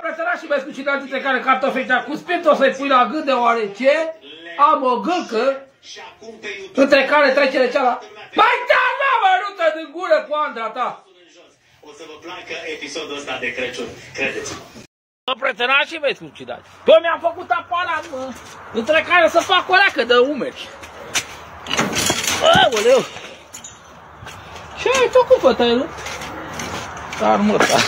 Prătărașii mei scucidați, dintre care cartofii cu spirit o să-i pui la gât, deoarece am o gâlcă între care trecere cealaltă. Mai da, mărută din gură cu Andra ta! O să vă placă episodul ăsta de Crăciun, credeți-mă. Mă, prătărașii mei scucidați, eu mi-am făcut apana, mă, între care să fac o leacă de umeri. Aoleu! Ce ai făcut, fătăilu? Dar mă, da,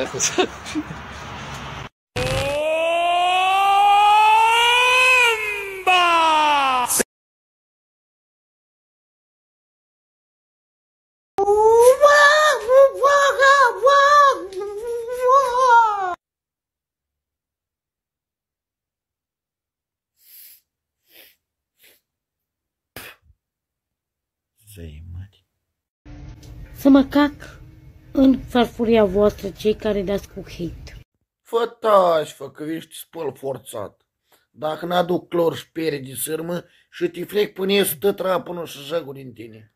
să mă cac în farfuria voastră cei care dați cu hate. Fă taci, fă, că vii și te spăl forțat. Dacă n-aduc clor și pere de sârmă și te frec până ies tot rapânul și jăgul din tine.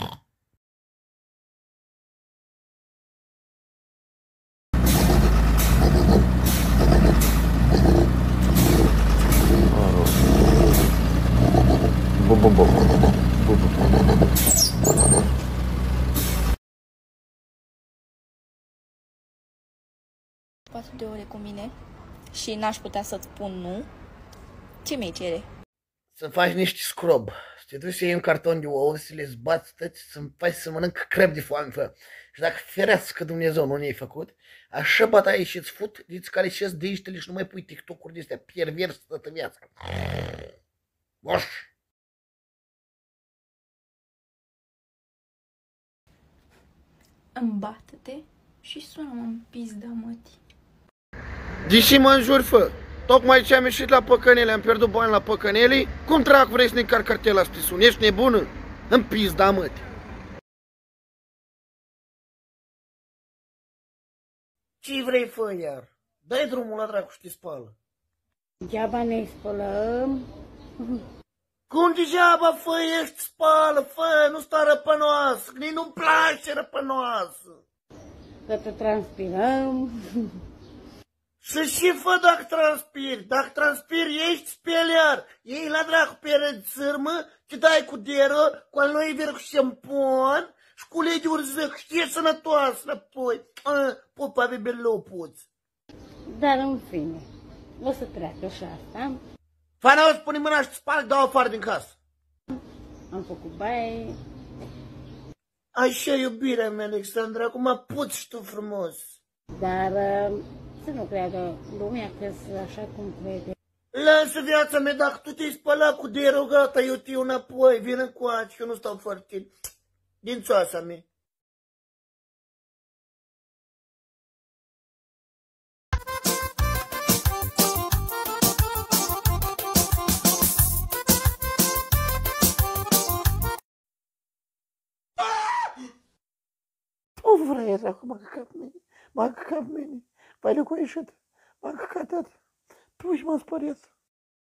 De ore cu mine și n-aș putea să-ți spun nu, ce mi-ai cere? Să faci niște scrub, să te duci să iei un carton de ouă, să le zbați tăți, să-mi faci să mănânc crep de foame, fă. Și dacă ferească Dumnezeu nu ne-ai făcut, așa bătaie și-ți fut, diți care și-ți deștele și nu mai pui TikTok-uri de-astea pervers toată viața. Boș! Îmbată-te și sună-mă în pizda, mătii. Deși mă înjuri, fă, tocmai ce am ieșit la păcănele, am pierdut bani la păcănele, cum dracu vrei să ne încarc cartela să te suni? Ești nebună? În pizda, mătii. Ce vrei, fă, iar? Dai drumul la dracu și te spală. Degeaba ne spălăm. Cum degeaba, fă, ești spală, fă, nu sta răpănoasă, nici nu-mi place răpănoasă. Că te transpirăm. Și fă dacă transpiri, dacă transpiri ești speliar, iei la dracu pere de sârmă, te dai cu deră, cu al noi vir cu șampon și cu ulei de urzic, știi sănătoasă înapoi, pupa de belopuți. Dar în fine, o să treacă și asta. Fana, o să pune mâna și te sparg, dau afară din casă. Am făcut baie. Așa, iubirea mea, Alexandra, acum puți și tu frumos. Dar să nu creadă lumea că sunt așa cum crede. Lasă viața mea, dacă tu te-ai spălat cu derogata, eu te iau înapoi, vin încoace, că eu nu stau foarte din țoasa mea. O vrei, dracu, m-a căcat mine, m-a căcat mine, vai de cu ieșit, m-a căcat tata, puși m-a spăriat.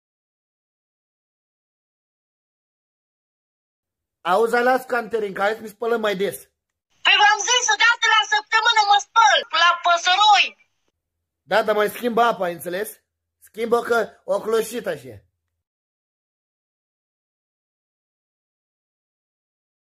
Auzi, las Canterin, că hai să ne spălăm mai des. Păi v-am zis, o dată la săptămână mă spăl, la păsăroi. Da, dar mai schimbă apa, ai înțeles? Schimbă că o cloșit așa.